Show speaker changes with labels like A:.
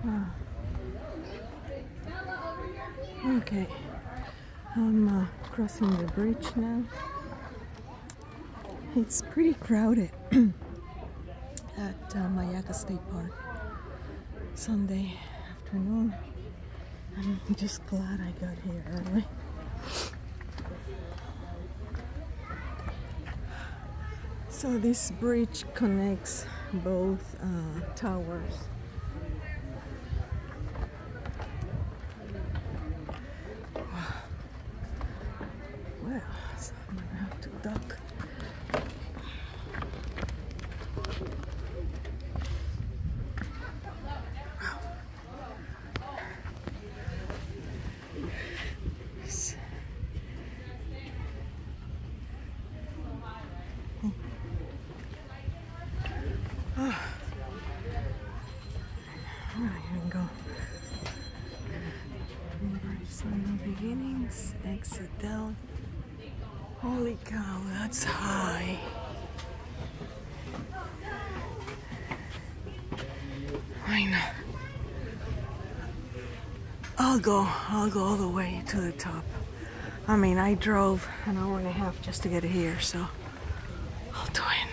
A: Okay, I'm crossing the bridge now. It's pretty crowded at Myakka State Park Sunday afternoon. I'm just glad I got here early. So this bridge connects both towers. Well, so I'm gonna have to duck. Here we go. Some beginnings, exit down. Holy cow, that's high. I know. I'll go all the way to the top. I mean, I drove an hour and a half just to get here, so I'll do it.